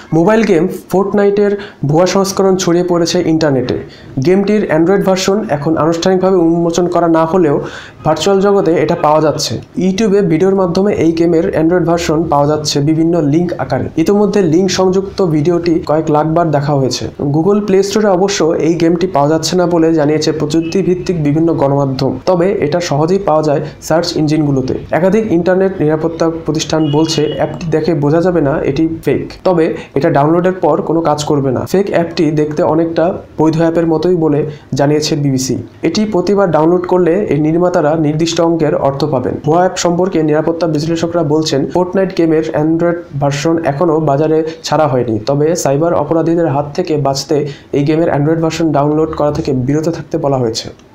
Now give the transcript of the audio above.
Mobile game ফোর্টনাইটের ভুয়া সংস্করণ ছড়িয়ে পড়েছে ইন্টারনেটে। গেমটির অ্যান্ড্রয়েড ভার্সন এখন আনুষ্ঠানিকভাবে উন্মোচন করা না হলেও ভার্চুয়াল জগতে এটা পাওয়া যাচ্ছে। ইউটিউবে ভিডিওর মাধ্যমে এই গেমের অ্যান্ড্রয়েড ভার্সন পাওয়া যাচ্ছে বিভিন্ন লিঙ্ক আকারে। ইতিমধ্যে লিঙ্ক সংযুক্ত ভিডিওটি কয়েক লাখবার দেখা হয়েছে। গুগল প্লে স্টোরে অবশ্য এই গেমটি পাওয়া যাচ্ছে না বলে জানিয়েছে প্রযুক্তিভিত্তিক বিভিন্ন গণমাধ্যম, তবে এটা সহজেই পাওয়া যায় সার্চ ইঞ্জিনগুলোতে। একাধিক ইন্টারনেট নিরাপত্তা প্রতিষ্ঠান বলছে অ্যাপটি দেখে বোঝা যাবে না এটি ফেক, তবে এটা ডাউনলোডের পর কোনো কাজ করবে না। ফেক অ্যাপটি দেখতে অনেকটা বৈধ অ্যাপের মতোই বলে জানিয়েছে বিবিসি। এটি প্রতিবার ডাউনলোড করলে এর নির্মাতারা নির্দিষ্ট অঙ্কের অর্থ পাবেন। ভুয়া অ্যাপ সম্পর্কে নিরাপত্তা বিশ্লেষকরা বলছেন ফোর্টনাইট গেমের অ্যান্ড্রয়েড ভার্সন এখনও বাজারে ছাড়া হয়নি, তবে সাইবার অপরাধীদের হাত থেকে বাঁচতে এই গেমের অ্যান্ড্রয়েড ভার্সন ডাউনলোড করা থেকে বিরত থাকতে বলা হয়েছে।